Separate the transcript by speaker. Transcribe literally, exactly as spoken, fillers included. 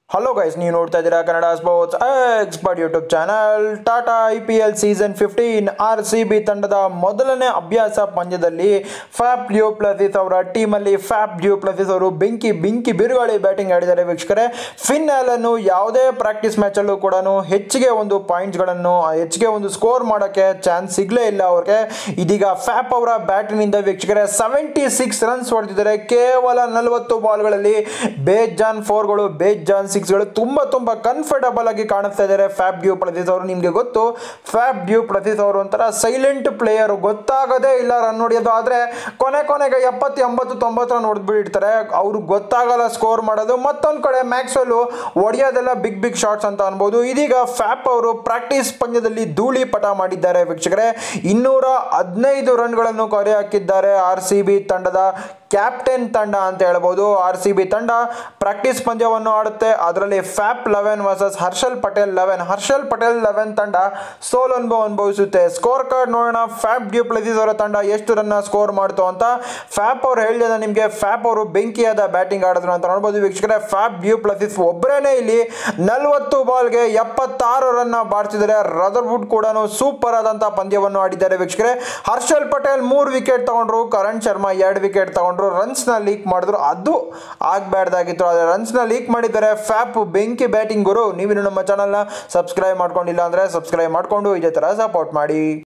Speaker 1: Hello guys, ನೀವು ನೋಡ್ತಾ ಇದ್ದೀರಾ Kannada sports expert YouTube channel. Tata I P L season fifteen R C B ತಂಡದ ಮೊದಲನೇ ಅಭ್ಯಾಸ ಪಂದ್ಯದಲ್ಲಿ ಫ್ಯಾಪ್ ಡ್ಯೂ ಪ್ಲಸಿಸ್ ಅವರ ಟೀಮಲ್ಲಿ ಫ್ಯಾಪ್ ಡ್ಯೂ ಪ್ಲಸಿಸ್ ಅವರು ಬೆಂಕಿ ಬೆಂಕಿ ಬಿರುಗಾಳಿ ಬ್ಯಾಟಿಂಗ್ ಆಡಿದ್ದಾರೆ ವೀಕ್ಷಕರೇ. ಫಿನ್ ಅನ್ನು ಯಾವುದೇ ಪ್ರಾಕ್ಟೀಸ್ ಮ್ಯಾಚಲ್ಲೂ ಕೂಡ ಹೆಚ್ಚಿಗೆ ಒಂದು ಪಾಯಿಂಟ್ಸ್ಗಳನ್ನು ಹೆಚ್ಚಿಗೆ ಒಂದು ಸ್ಕೋರ್ ಮಾಡೋಕ್ಕೆ ಚಾನ್ಸ್ ಸಿಗಲೇ ಇಲ್ಲ ಅವ್ರಿಗೆ. ಇದೀಗ ಫ್ಯಾಪ್ ಅವರ ಬ್ಯಾಟಿನಿಂದ ವೀಕ್ಷಕರೇ ಸೆವೆಂಟಿ ಸಿಕ್ಸ್ ರನ್ಸ್ ಹೊಡೆದಿದ್ದಾರೆ ಕೇವಲ ನಲವತ್ತು ಬಾಲ್ಗಳಲ್ಲಿ. ಬೇಜಾನ್ ಫೋರ್ಗಳು ಬೇಜಾನ್ ಸಿಕ್ಸ್ಗಳು ತುಂಬಾ ತುಂಬಾ ಕಂಫರ್ಟಬಲ್ ಆಗಿ ಕಾಣಿಸ್ತಾ ಇದ್ದಾರೆ ಫ್ಯಾಪ್ ಡ್ಯೂ ಪ್ಲಸಿಸ್ ಅವರು. ನಿಮಗೆ ಗೊತ್ತು, ಫ್ಯಾಪ್ ಡ್ಯೂ ಪ್ಲಸಿಸ್ ಅವರು ಒಂಥರ ಸೈಲೆಂಟ್ ಪ್ಲೇಯರ್, ಗೊತ್ತಾಗದೇ ಇಲ್ಲ ರನ್ ಹೊಡೆಯೋದು. ಆದರೆ ಕೊನೆ ಕೊನೆಗೆ ಎಪ್ಪತ್ತು ಎಂಬತ್ತು ತೊಂಬತ್ತು ರನ್ ಹೊಡೆದ್ಬಿಟ್ಟಿರ್ತಾರೆ, ಅವ್ರಿಗೆ ಗೊತ್ತಾಗಲ್ಲ ಸ್ಕೋರ್ ಮಾಡೋದು. ಮತ್ತೊಂದು ಕಡೆ ಮ್ಯಾಕ್ಸ್ವೆಲ್ ಹೊಡೆಯೋದೆಲ್ಲ ಬಿಗ್ ಬಿಗ್ ಶಾಟ್ಸ್ ಅಂತ ಅನ್ಬೋದು. ಇದೀಗ ಫ್ಯಾಪ್ ಅವರು ಪ್ರಾಕ್ಟೀಸ್ ಪಂದ್ಯದಲ್ಲಿ ಧೂಳಿ ಪಟ ಮಾಡಿದ್ದಾರೆ ವೀಕ್ಷಕರೇ. ಇನ್ನೂರ ಹದಿನೈದು ರನ್ಗಳನ್ನು ಕೊರೆ ಹಾಕಿದ್ದಾರೆ ಆರ್ ಸಿ ಬಿ ತಂಡದ ಕ್ಯಾಪ್ಟನ್ ತಂಡ ಅಂತ ಹೇಳ್ಬೋದು. ಆರ್ ಸಿ ಬಿ ತಂಡ ಪ್ರಾಕ್ಟೀಸ್ ಪಂದ್ಯವನ್ನು ಆಡುತ್ತೆ, ಅದರಲ್ಲಿ Faf eleven versus Harshal Patel eleven. Harshal Patel eleven ತಂಡ ಸೋಲ್ ಅನುಭವ ಅನುಭವಿಸುತ್ತೆ. ಸ್ಕೋರ್ ಕಾರ್ಡ್ ನೋಡೋಣ, ಫ್ಯಾಪ್ ಡ್ಯೂ ಪ್ಲಸಿಸ್ ಅವರ ತಂಡ ಎಷ್ಟು ರನ್ ಸ್ಕೋರ್ ಮಾಡ್ತು ಅಂತ. ಫ್ಯಾಪ್ ಅವರು ಹೇಳಿದ ನಿಮಗೆ, ಫ್ಯಾಪ್ ಅವರು ಬೆಂಕಿಯಾದ ಬ್ಯಾಟಿಂಗ್ ಆಡಿದ್ರು ಅಂತ ನೋಡ್ಬೋದು ವೀಕ್ಷಕರೇ. ಫ್ಯಾಪ್ ಡ್ಯೂ ಪ್ಲಸಿಸ್ ಒಬ್ಬರೇನೆ ಇಲ್ಲಿ ನಲವತ್ತು ಬಾಲ್ಗೆ ಎಪ್ಪತ್ತಾರು ರನ್ ಬಾರಿಸಿದರೆ. ರದರ್ವುಡ್ ಕೂಡ ಸೂಪರ್ ಆದಂತಹ ಪಂದ್ಯವನ್ನು ಆಡಿದ್ದಾರೆ ವೀಕ್ಷಕರೇ. ಹರ್ಷಲ್ ಪಟೇಲ್ ಮೂರು ವಿಕೆಟ್ ತಗೊಂಡ್ರು, ಕರಣ್ ಶರ್ಮಾ ಎರಡು ವಿಕೆಟ್ ತಗೊಂಡ್ರು. ರನ್ಸ್ ನ ಲೀಕ್ ಮಾಡಿದ್ರು, ಅದು ಆಗ್ಬಾರ್ದಾಗಿತ್ತು, ಆದರೆ ರನ್ಸ್ ನ ಲೀಕ್ ಮಾಡಿದ್ದಾರೆ. ಫ್ಯಾಪ್ ಬೆಂಕಿ ಬ್ಯಾಟಿಂಗ್ ಗುರು. ನೀವು ನಮ್ಮ ಚಾನಲ್ನ ಸಬ್ಸ್ಕ್ರೈಬ್ ಮಾಡ್ಕೊಂಡಿಲ್ಲ ಅಂದ್ರೆ ಸಬ್ಸ್ಕ್ರೈಬ್ ಮಾಡ್ಕೊಂಡು ಇದೇ ತರ ಸಪೋರ್ಟ್ ಮಾಡಿ.